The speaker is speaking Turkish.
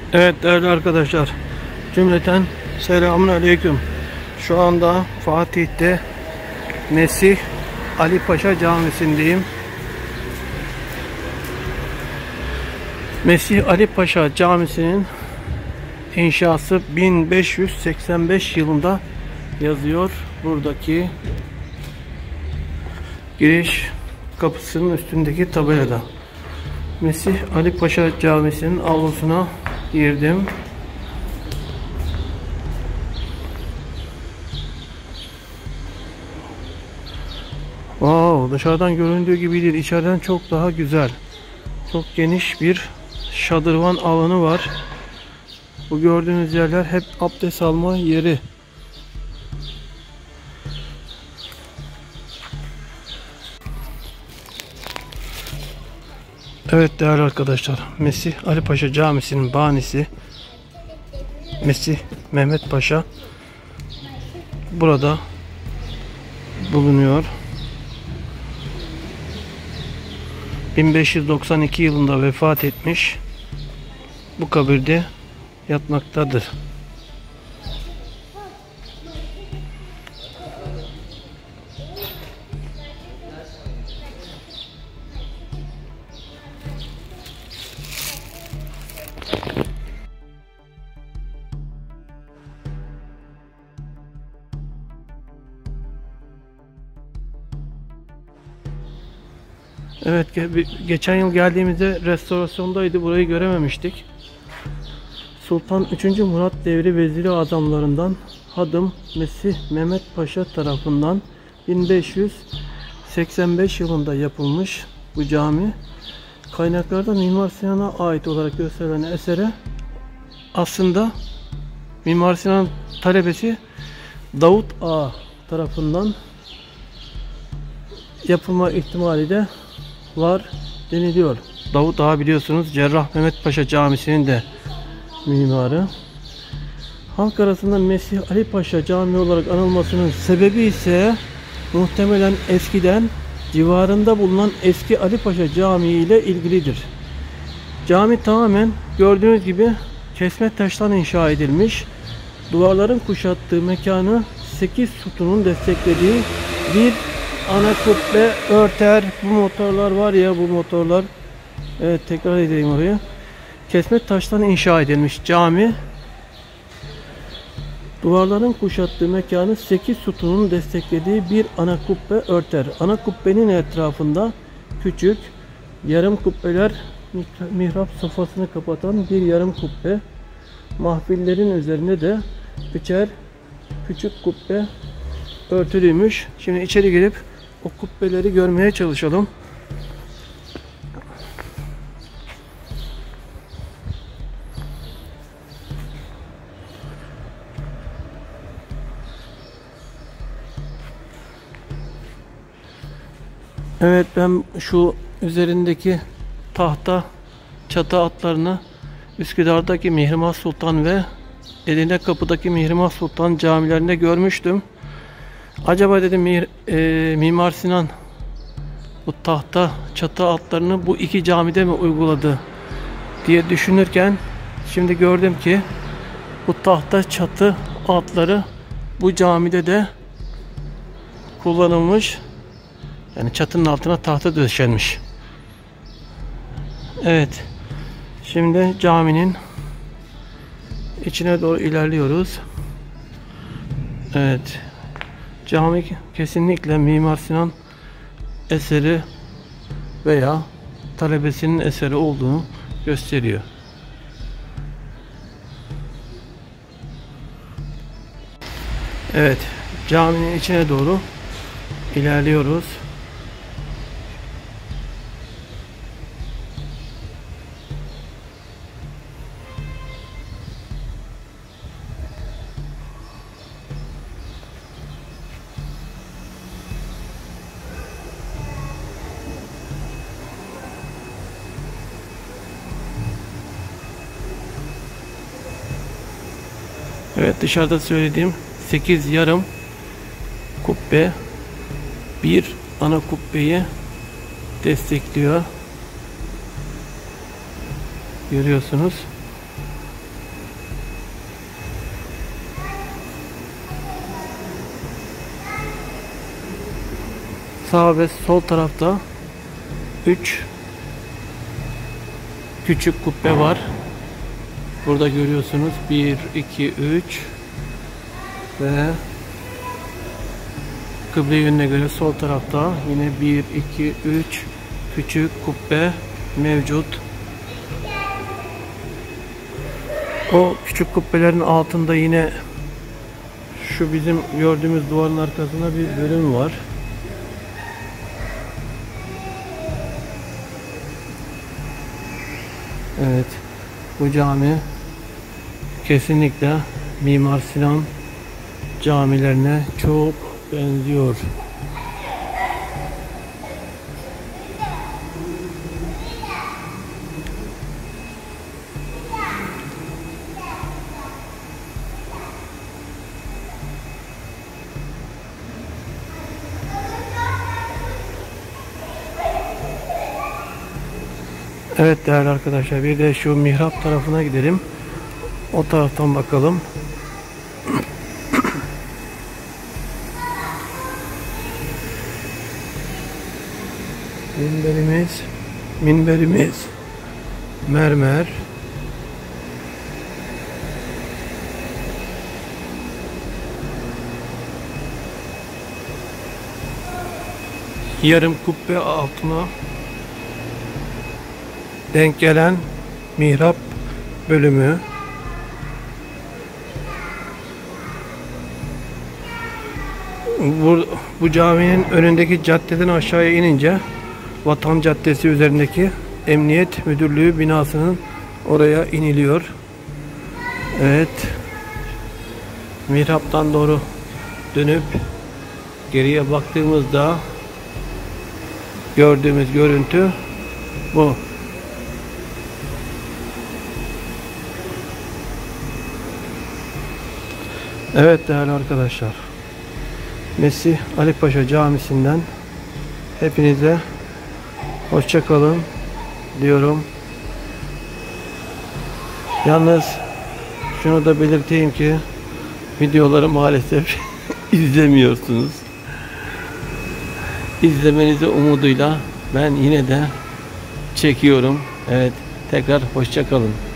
Evet değerli arkadaşlar, cümleten selamünaleyküm. Şu anda Fatih'te Mesih Ali Paşa Camisi'ndeyim. Mesih Ali Paşa Camisi'nin inşası 1585 yılında yazıyor. Buradaki giriş kapısının üstündeki tabelada. Mesih Ali Paşa Camisi'nin avlusuna girdim. Wow, dışarıdan göründüğü gibi değil, içeriden çok daha güzel. Çok geniş bir şadırvan alanı var. Bu gördüğünüz yerler hep abdest alma yeri. Evet değerli arkadaşlar, Mesih Ali Paşa Camisi'nin banisi Mesih Mehmet Paşa burada bulunuyor. 1592 yılında vefat etmiş. Bu kabirde yatmaktadır. Evet, geçen yıl geldiğimizde restorasyondaydı. Burayı görememiştik. Sultan 3. Murat devri veziri adamlarından Hadım Mesih Mehmet Paşa tarafından 1585 yılında yapılmış bu cami. Kaynaklarda Mimar Sinan'a ait olarak gösterilen esere aslında Mimar Sinan talebesi Davut Ağa tarafından yapılma ihtimali de var deniliyor. Davut Ağa biliyorsunuz Cerrah Mehmet Paşa Camisi'nin de mimarı. Halk arasında Mesih Ali Paşa Camii olarak anılmasının sebebi ise muhtemelen eskiden civarında bulunan eski Ali Paşa Camii ile ilgilidir. Cami tamamen gördüğünüz gibi kesme taştan inşa edilmiş. Duvarların kuşattığı mekanı 8 sütunun desteklediği bir ana kubbe örter. Bu motorlar var ya, bu motorlar. Evet, tekrar edeyim oraya. Kesme taştan inşa edilmiş cami. Duvarların kuşattığı mekanı 8 sütunun desteklediği bir ana kubbe örter. Ana kubbenin etrafında küçük yarım kubbeler, mihrap sofasını kapatan bir yarım kubbe, mahfillerin üzerinde de üçer küçük kubbe örtülüymüş. Şimdi içeri girip o kubbeleri görmeye çalışalım. Evet, ben şu üzerindeki tahta çatı altlarını Üsküdar'daki Mihrimah Sultan ve Edirne Kapı'daki Mihrimah Sultan camilerinde görmüştüm. Acaba dedim Mimar Sinan bu tahta çatı altlarını bu iki camide mi uyguladı diye düşünürken şimdi gördüm ki bu tahta çatı altları bu camide de kullanılmış. Yani çatının altına tahta döşenmiş. Evet. Şimdi caminin içine doğru ilerliyoruz. Evet. Cami kesinlikle Mimar Sinan eseri veya talebesinin eseri olduğunu gösteriyor. Evet. Caminin içine doğru ilerliyoruz. Evet, dışarıda söylediğim 8 yarım kubbe bir ana kubbeyi destekliyor. Görüyorsunuz. Sağ ve sol tarafta 3 küçük kubbe var. Burada görüyorsunuz 1, 2, 3 ve kıble yönüne göre sol tarafta yine 1, 2, 3 küçük kubbe mevcut. O küçük kubbelerin altında yine şu bizim gördüğümüz duvarın arkasında bir bölüm var. Evet, bu cami kesinlikle Mimar Sinan camilerine çok benziyor. Evet değerli arkadaşlar, bir de şu mihrap tarafına gidelim. O taraftan bakalım. Minberimiz mermer. Yarım kubbe altına denk gelen mihrap bölümü. Bu caminin önündeki caddeden aşağıya inince Vatan Caddesi üzerindeki Emniyet Müdürlüğü binasının oraya iniliyor. Evet. Mihraptan doğru dönüp geriye baktığımızda gördüğümüz görüntü bu. Evet değerli arkadaşlar, Mesih Ali Paşa Camisi'nden hepinize hoşça kalın diyorum. Yalnız şunu da belirteyim ki videoları maalesef izlemiyorsunuz. İzlemenizi umuduyla ben yine de çekiyorum. Evet, tekrar hoşça kalın.